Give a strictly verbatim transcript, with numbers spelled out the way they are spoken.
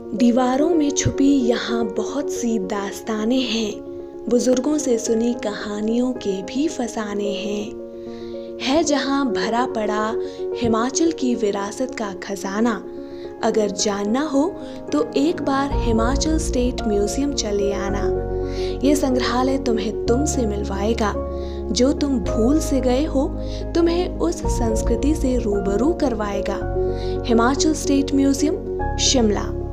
दीवारों में छुपी यहाँ बहुत सी दास्तानें हैं, बुजुर्गों से सुनी कहानियों के भी फसाने हैं। है जहाँ भरा पड़ा हिमाचल की विरासत का खजाना। अगर जानना हो तो एक बार हिमाचल स्टेट म्यूजियम चले आना। ये संग्रहालय तुम्हें तुमसे मिलवाएगा, जो तुम भूल से गए हो तुम्हें उस संस्कृति से रूबरू करवाएगा। Himachal state museum Shimla.